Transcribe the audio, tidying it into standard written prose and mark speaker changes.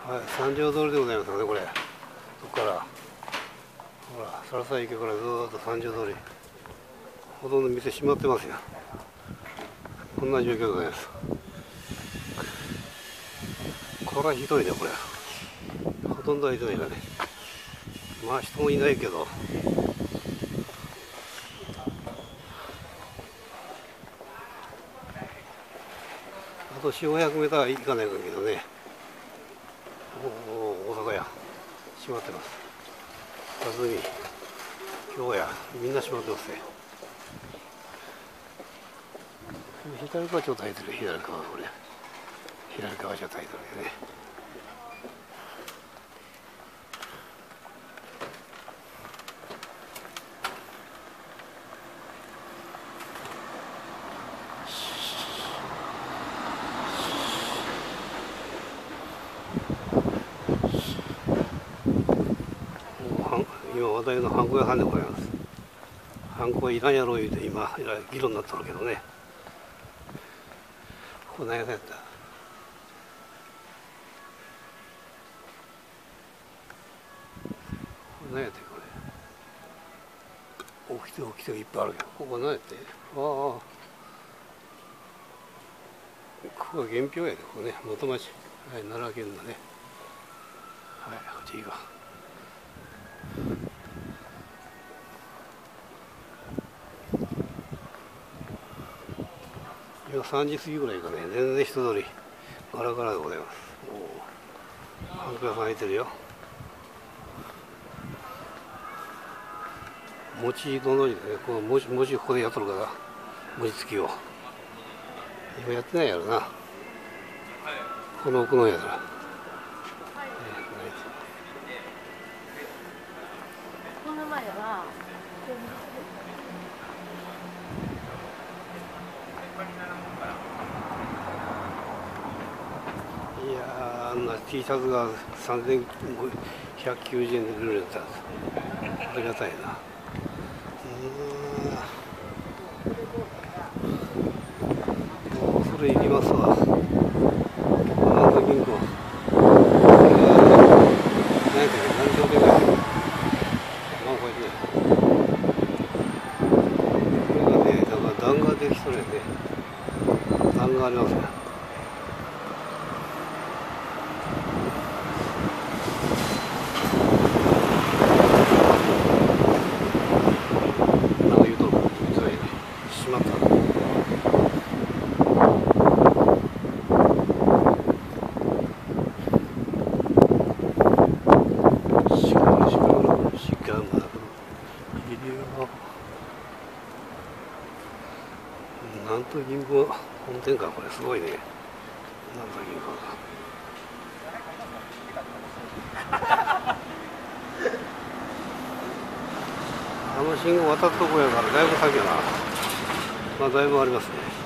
Speaker 1: はい、三条通りでございますよね、これ。そこから、ほら、サラサ池からずーっと三条通り。ほとんど店閉まってますよ。こんな状況でございます。これはひどいね、これ。ほとんどはひどいがね。まあ人もいないけど。あと4、500メーター行かないけどね。大阪や閉まってます。辰巳、京やみんな閉まってますね。左側ちょっと入ってる。左側これ。左側ちょっと入ってるね。今話題のハンコ屋さんでございます。ハンコはいらんやろ言うて今議論になってるけどね。ここ何やったんやった。何やってこれ。起きていっぱいあるけど、ここ何やって。ああ、ここが原票やで、ここね、元町、はい、奈良県のね。はい、こっちいいか。今3時過ぎぐらいかね、全然人通りガラガラでございます。ハンコ屋さん開いてるよ。餅のの字でね、この餅ここでやっとるから、餅つきを。今やってないやろな。この奥のやつら。
Speaker 2: この前は。
Speaker 1: いやー、あんな T シャツが3190円で売れるやつ。ありがたいな。それいりますわ。なんと銀行。何やったっけ、何条でかい。まあこれね。これがね、だから段ができそうやね。段がありますね。なんか言うとる。しまった。なんと銀行本店か、これすごいね。なんと銀行か。あの信号渡ったとこやからだいぶ先やな。まあだいぶありますね。